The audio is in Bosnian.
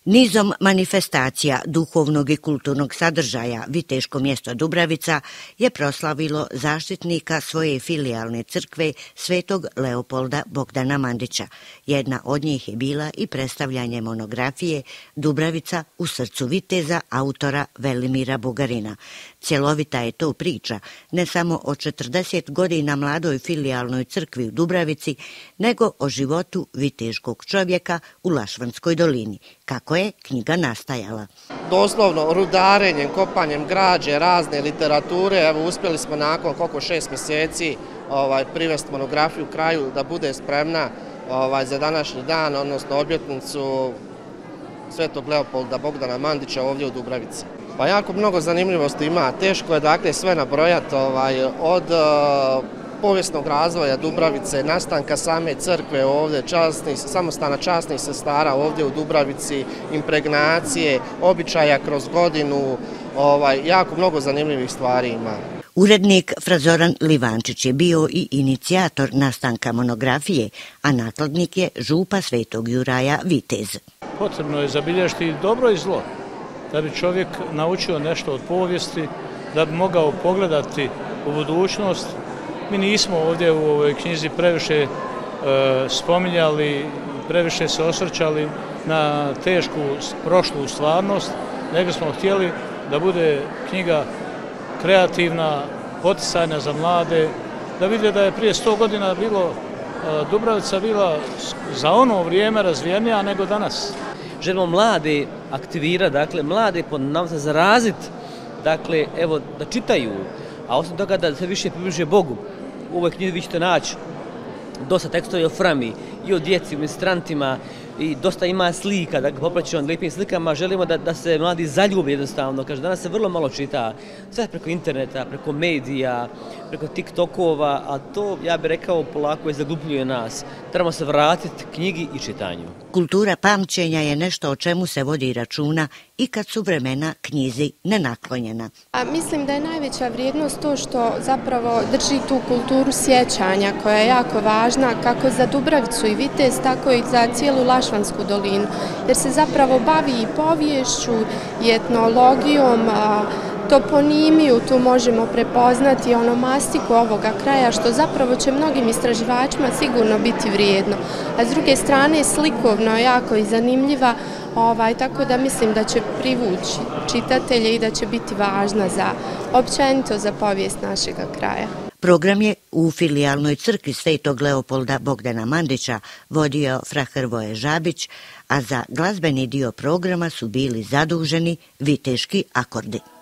Nizom manifestacija duhovnog i kulturnog sadržaja Viteško mjesto Dubravica je proslavilo zaštitnika svoje filijalne crkve Svetog Leopolda Bogdana Mandića. Jedna od njih je bila i predstavljanje monografije Dubravica u srcu viteza autora Velimira Bugarina. Cjelovita je to priča ne samo o 40 godina mladoj filijalnoj crkvi u Dubravici, nego o životu viteškog čovjeka u Lašvanskoj dolini. Kako je knjiga nastajala? Doslovno rudarenjem, kopanjem građe, razne literature, evo uspjeli smo nakon 6 mjeseci privesti monografiju kraju da bude spremna za današnji dan, odnosno obljetnicu Svetog Leopolda Bogdana Mandića ovdje u Dubravici. Pa jako mnogo zanimljivosti ima, teško je dakle sve nabrojati od povijesnog razvoja Dubravice, nastanka same crkve ovdje, samostana časnih sestara ovdje u Dubravici, impregnacije, običaja kroz godinu, jako mnogo zanimljivih stvari ima. Urednik Frazoran Livančić je bio i inicijator nastanka monografije, a nakladnik je župa Svetog Juraja Vitez. Potrebno je zabilježiti dobro i zlo, da bi čovjek naučio nešto od povijesti, da bi mogao pogledati u budućnost. Mi nismo ovdje u ovoj knjizi previše spominjali, previše se osvrćali na tešku prošlu stvarnost, nego smo htjeli da bude knjiga kreativna, poticajna za mlade, da vide da je prije 100 godina Dubravica bila za ono vrijeme razvijenija nego danas. Želimo mlade aktivirati, dakle mlade zaraziti, dakle evo da čitaju, a osim toga da se više približe Bogu. U ovoj knjizi vi ćete naći dosta tekstova i o Frami, i o djeci, o ministrantima, i dosta ima slika, dakle popraćeno lijepim slikama. Želimo da se mladi zaljubi jednostavno. Kaže, danas se vrlo malo čita, sve preko interneta, preko medija, preko TikTokova, a to, ja bih rekao, polako je zaglupljuje nas. Trebamo se vratiti knjigi i čitanju. Kultura pamćenja je nešto o čemu se vodi računa i kad su vremena knjizi nenaklonjena. Mislim da je najveća vrijednost to što zapravo drži tu kulturu sjećanja koja je jako važna kako za Dubravicu i Vitez, tako i za cijelu Lašvansku dolinu, jer se zapravo bavi i poviješću i etnologijom, toponimiju tu možemo prepoznati, onomastiku ovoga kraja, što zapravo će mnogim istraživačima sigurno biti vrijedno. A s druge strane slikovno jako i zanimljiva, tako da mislim da će privući čitatelje i da će biti važna općenito za povijest našega kraja. Program je u filijalnoj crkvi Svetog Leopolda Bogdana Mandića vodio fra Hrvoje Žabić, a za glazbeni dio programa su bili zaduženi viteški akordi.